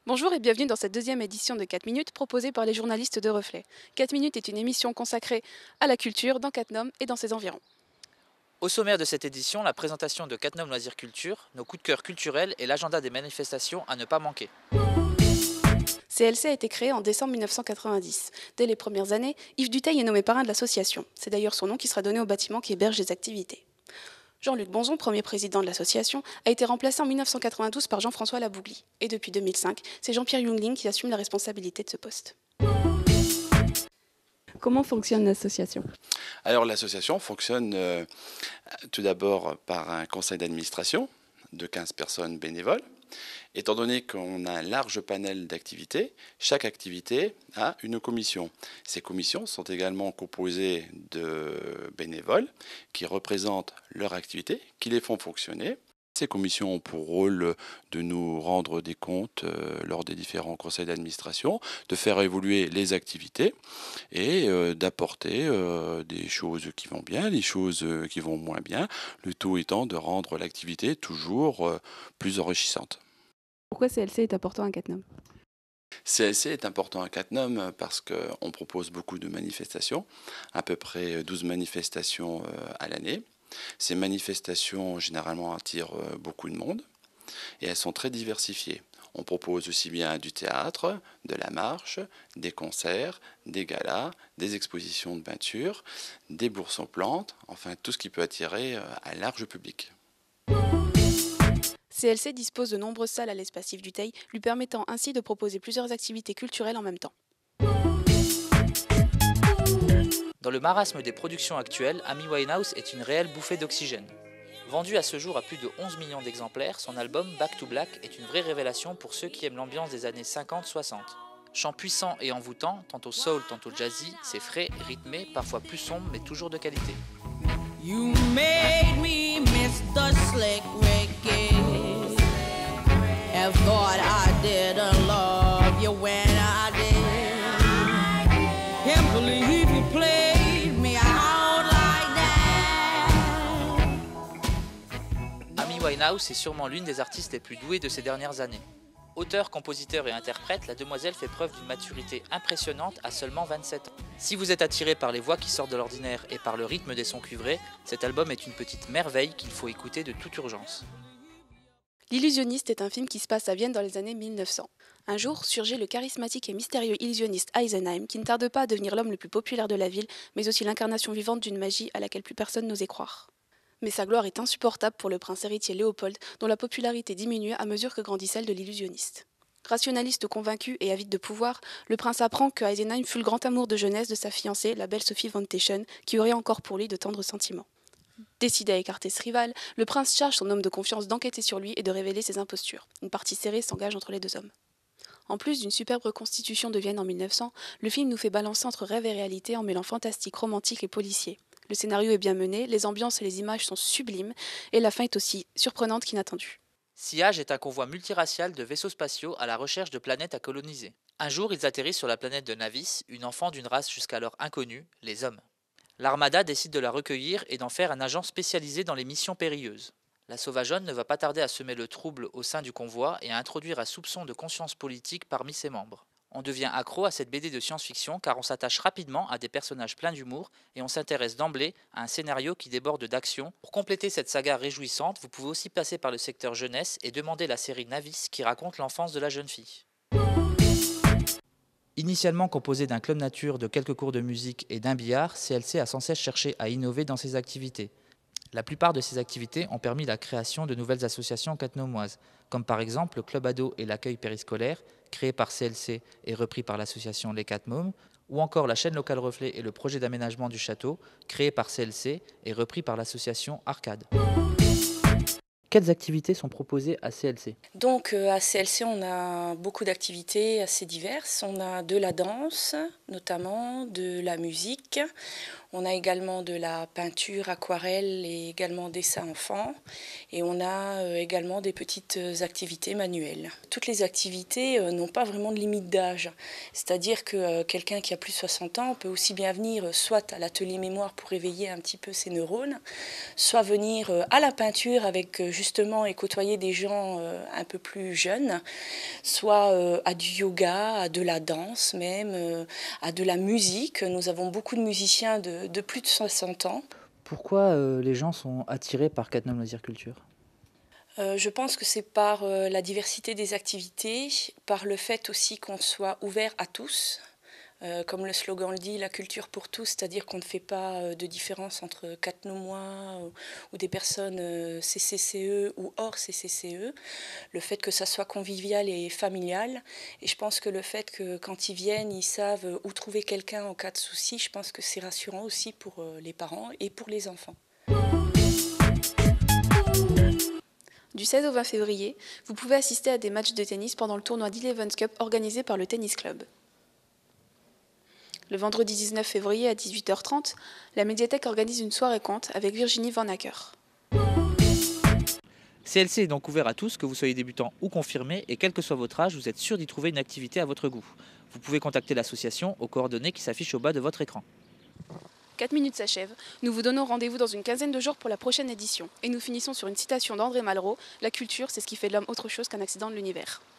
Bonjour et bienvenue dans cette deuxième édition de 4 minutes proposée par les journalistes de Reflet. 4 minutes est une émission consacrée à la culture dans Cattenom et dans ses environs. Au sommaire de cette édition, la présentation de Cattenom Loisirs Culture, nos coups de cœur culturels et l'agenda des manifestations à ne pas manquer. CLC a été créé en décembre 1990. Dès les premières années, Yves Dutheil est nommé parrain de l'association. C'est d'ailleurs son nom qui sera donné au bâtiment qui héberge les activités. Jean-Luc Bonzon, premier président de l'association, a été remplacé en 1992 par Jean-François Labougli. Et depuis 2005, c'est Jean-Pierre Jungling qui assume la responsabilité de ce poste. Comment fonctionne l'association ? Alors l'association fonctionne tout d'abord par un conseil d'administration de 15 personnes bénévoles. Étant donné qu'on a un large panel d'activités, chaque activité a une commission. Ces commissions sont également composées de bénévoles qui représentent leur activité, qui les font fonctionner. Ces commissions ont pour rôle de nous rendre des comptes lors des différents conseils d'administration, de faire évoluer les activités et d'apporter des choses qui vont bien, les choses qui vont moins bien, le tout étant de rendre l'activité toujours plus enrichissante. Pourquoi CLC est important à Cattenom ? CLC est important à Cattenom parce qu'on propose beaucoup de manifestations, à peu près 12 manifestations à l'année. Ces manifestations généralement attirent beaucoup de monde et elles sont très diversifiées. On propose aussi bien du théâtre, de la marche, des concerts, des galas, des expositions de peinture, des bourses aux plantes, enfin tout ce qui peut attirer un large public. CLC dispose de nombreuses salles à l'espace Yves Dutheil, lui permettant ainsi de proposer plusieurs activités culturelles en même temps. Dans le marasme des productions actuelles, Amy Winehouse est une réelle bouffée d'oxygène. Vendu à ce jour à plus de 11 millions d'exemplaires, son album Back to Black est une vraie révélation pour ceux qui aiment l'ambiance des années 50-60. Chant puissant et envoûtant, tantôt soul, tantôt jazzy, c'est frais, rythmé, parfois plus sombre mais toujours de qualité. You made me miss the slick reggae. And thought I didn't love you when I did. Can't believe you played me out like that. Amy Winehouse est sûrement l'une des artistes les plus douées de ces dernières années. Auteur, compositeur et interprète, la demoiselle fait preuve d'une maturité impressionnante à seulement 27 ans. Si vous êtes attiré par les voix qui sortent de l'ordinaire et par le rythme des sons cuivrés, cet album est une petite merveille qu'il faut écouter de toute urgence. L'Illusionniste est un film qui se passe à Vienne dans les années 1900. Un jour, surgit le charismatique et mystérieux illusionniste Eisenheim, qui ne tarde pas à devenir l'homme le plus populaire de la ville, mais aussi l'incarnation vivante d'une magie à laquelle plus personne n'osait croire. Mais sa gloire est insupportable pour le prince héritier Léopold, dont la popularité diminue à mesure que grandit celle de l'illusionniste. Rationaliste convaincu et avide de pouvoir, le prince apprend que Eisenheim fut le grand amour de jeunesse de sa fiancée, la belle Sophie von Teschen, qui aurait encore pour lui de tendres sentiments. Décidé à écarter ce rival, le prince charge son homme de confiance d'enquêter sur lui et de révéler ses impostures. Une partie serrée s'engage entre les deux hommes. En plus d'une superbe reconstitution de Vienne en 1900, le film nous fait balancer entre rêve et réalité en mêlant fantastique, romantique et policier. Le scénario est bien mené, les ambiances et les images sont sublimes, et la fin est aussi surprenante qu'inattendue. Sillage est un convoi multiracial de vaisseaux spatiaux à la recherche de planètes à coloniser. Un jour, ils atterrissent sur la planète de Navis, une enfant d'une race jusqu'alors inconnue, les hommes. L'Armada décide de la recueillir et d'en faire un agent spécialisé dans les missions périlleuses. La Sauvageonne ne va pas tarder à semer le trouble au sein du convoi et à introduire un soupçon de conscience politique parmi ses membres. On devient accro à cette BD de science-fiction car on s'attache rapidement à des personnages pleins d'humour et on s'intéresse d'emblée à un scénario qui déborde d'action. Pour compléter cette saga réjouissante, vous pouvez aussi passer par le secteur jeunesse et demander la série Navis qui raconte l'enfance de la jeune fille. Initialement composé d'un club nature, de quelques cours de musique et d'un billard, CLC a sans cesse cherché à innover dans ses activités. La plupart de ces activités ont permis la création de nouvelles associations cattenomoises, comme par exemple le Club Ado et l'accueil périscolaire, créé par CLC et repris par l'association Les Quatre Mômes, ou encore la chaîne locale Reflet et le projet d'aménagement du château, créé par CLC et repris par l'association Arcade. Quelles activités sont proposées à CLC ? Donc à CLC, on a beaucoup d'activités assez diverses. On a de la danse, notamment de la musique. On a également de la peinture, aquarelle et également dessin enfant. Et on a également des petites activités manuelles. Toutes les activités n'ont pas vraiment de limite d'âge. C'est-à-dire que quelqu'un qui a plus de 60 ans peut aussi bien venir soit à l'atelier mémoire pour éveiller un petit peu ses neurones, soit venir à la peinture avec justement justement et côtoyer des gens un peu plus jeunes, soit à du yoga, à de la danse même, à de la musique. Nous avons beaucoup de musiciens de plus de 60 ans. Pourquoi les gens sont attirés par Cattenom Loisirs Culture ? Je pense que c'est par la diversité des activités, par le fait aussi qu'on soit ouvert à tous. Comme le slogan le dit, la culture pour tous, c'est-à-dire qu'on ne fait pas de différence entre Cattenomois ou des personnes CCCE ou hors CCCE. Le fait que ça soit convivial et familial. Et je pense que le fait que quand ils viennent, ils savent où trouver quelqu'un en cas de souci, je pense que c'est rassurant aussi pour les parents et pour les enfants. Du 16 au 20 février, vous pouvez assister à des matchs de tennis pendant le tournoi d'Eleven's Cup organisé par le Tennis Club. Le vendredi 19 février à 18h30, la médiathèque organise une soirée conte avec Virginie Van Acker. CLC est donc ouvert à tous, que vous soyez débutant ou confirmé, et quel que soit votre âge, vous êtes sûr d'y trouver une activité à votre goût. Vous pouvez contacter l'association aux coordonnées qui s'affichent au bas de votre écran. 4 minutes s'achèvent. Nous vous donnons rendez-vous dans une quinzaine de jours pour la prochaine édition. Et nous finissons sur une citation d'André Malraux. La culture, c'est ce qui fait de l'homme autre chose qu'un accident de l'univers.